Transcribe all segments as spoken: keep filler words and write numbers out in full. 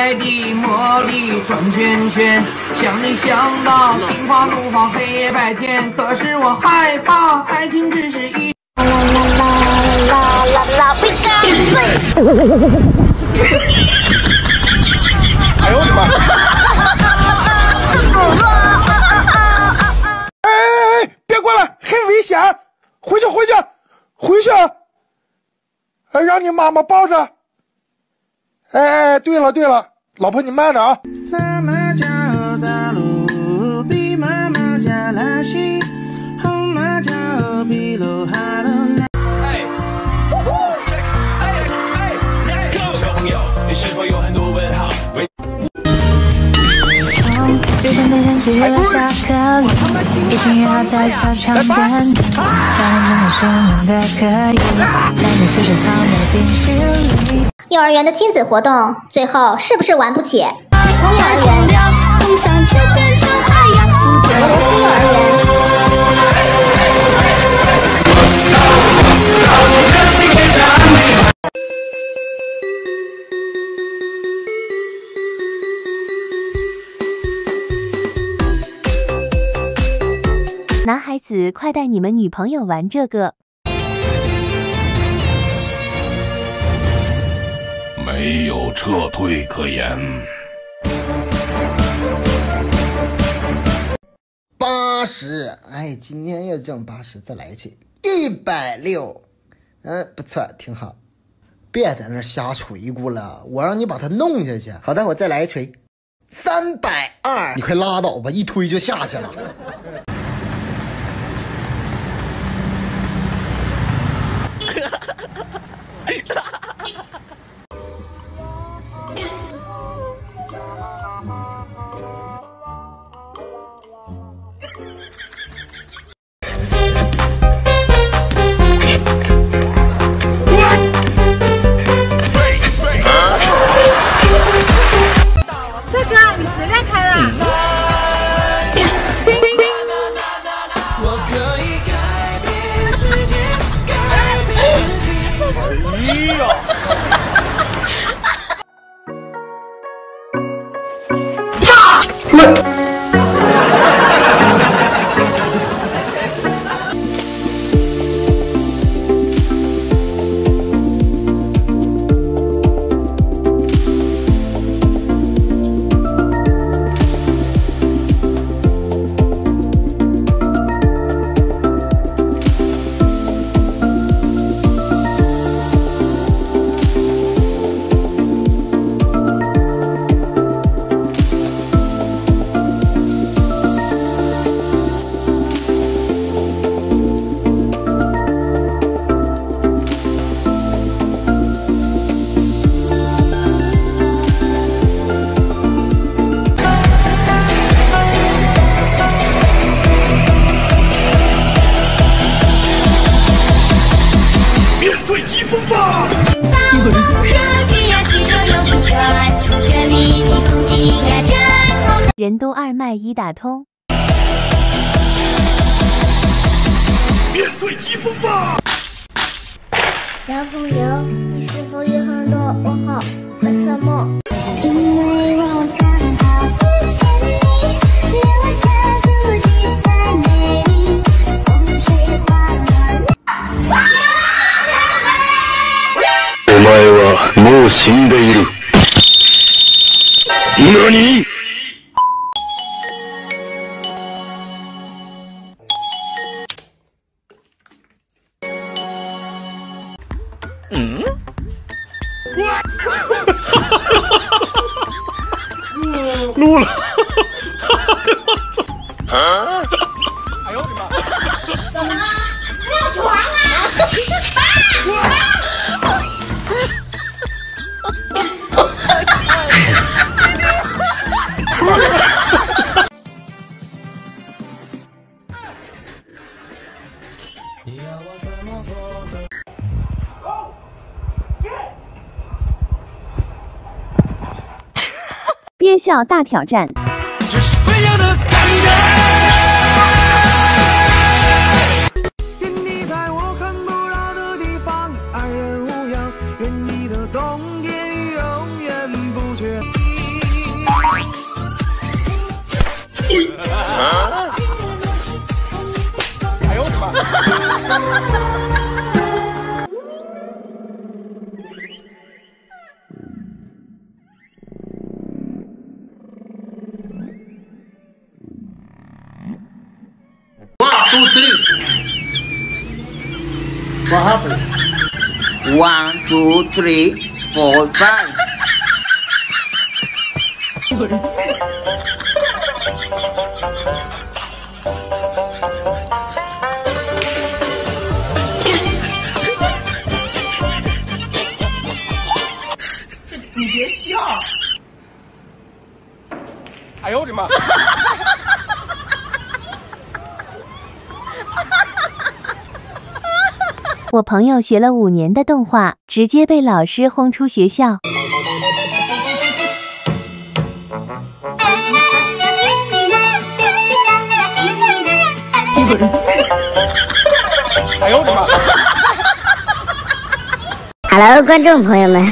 爱的魔力转圈圈，想你想到心花怒放黑夜白天，可是我害怕爱情只是一啦啦啦啦啦啦，We got it！ 哎呦我的妈！哎哎哎！别过来，很危险！回去回去回去！哎，让你妈妈抱着。哎哎，对了对了，老婆你慢点啊。妈妈家大路比妈妈家来西，后妈家比路还能难。哎，哎哎 ，Let's go！ 小朋友，你是否有很多问号？ 日本的天气落下颗粒，已经约好在操场等你。少年真的是浓的可以，带你吃吃草莓冰淇淋。 幼儿园的亲子活动，最后是不是玩不起？从幼儿园，梦想就变成海洋。俄罗斯幼儿园。 男孩子，快带你们女朋友玩这个。 没有撤退可言。 八十，哎，今天要挣八十，再来一期一百六，嗯，不错，挺好。别在那瞎吹咕了，我让你把它弄下去。好的，我再来一锤，三百二，你快拉倒吧，一推就下去了。 帅哥，你随便开啦。 哎呀！ 人都二脉一打通， 面对疾风吧！ 小朋友，你是否有很多问号？为什么？因为我刚好遇见你，令我下自己最美丽，风吹花落。 お前はもう死んでいる。何？嗯？录了！啊！哎呦我的妈！ 怎么了？没有床啊！爸！ 憋笑大挑战。 这是飞扬的感觉。愿你在我看不到的地方，安然无恙。愿你的冬天永远不绝。 two, three. What happened? One, two, three, four, five. 你别笑。 哎呦我的妈！ 我朋友学了五年的动画，直接被老师轰出学校。 哎呦我的妈 ！Hello， 观众朋友们，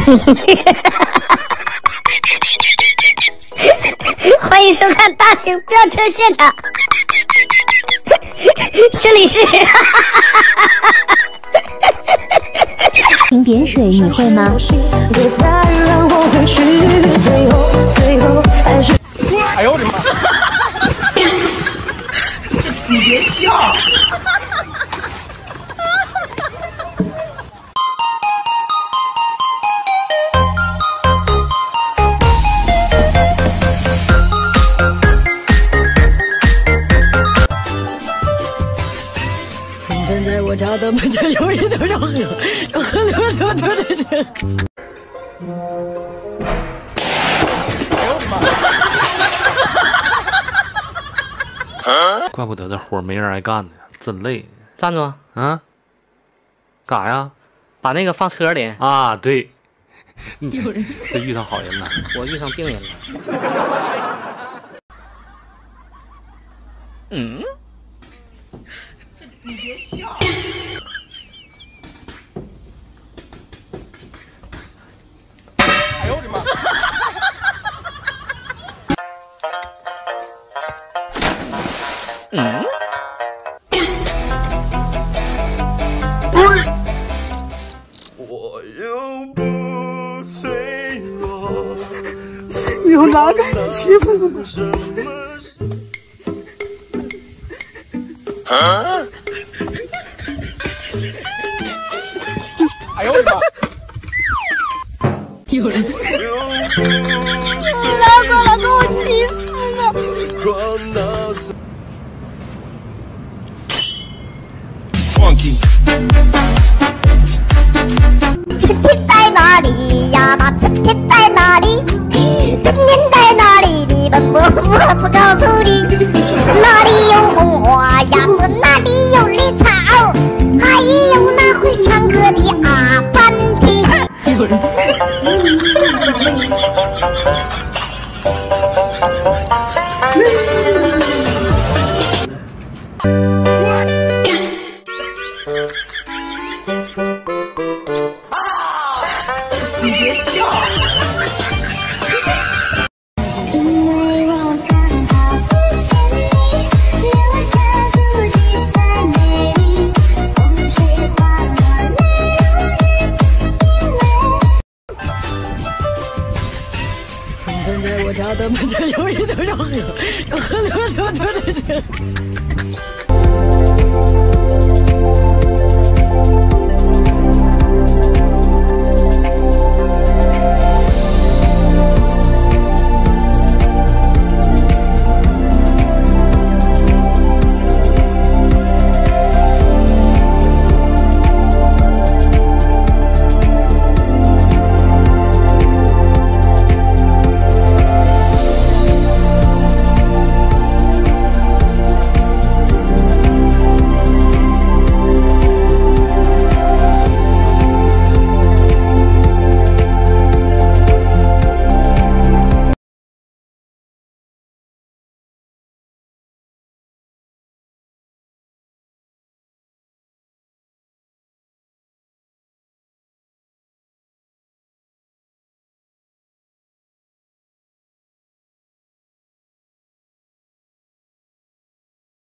欢迎收看大型飙车现场，这里是。 停点水你会吗？ 哎呦我的妈！ 你别笑。 存在我家的门前有一条小河，河流流流着这。 怪不得这活没人爱干呢，真累。 站住！ 啊？干啥呀？ 把那个放车里啊！对，你这遇上好人了， 我遇上病人了。嗯？ 你别笑。 哎呦我的妈！ 嗯？ 我又不脆弱， 有哪个人欺负我吗？ 啊！哎呦我的妈！ 有人！ 你拿过来给我欺负呢！ 春天在哪里呀？那春天在哪里？春天在哪里？你问我，我不告诉你。哪里有红花呀？说哪里有绿草，还有那会唱歌的阿凡提。 有人。 你别笑。 因为我刚好遇见你，留下足迹在美丽，风吹花落泪如雨。 存在我家的门前有一条小河，河流流流着这。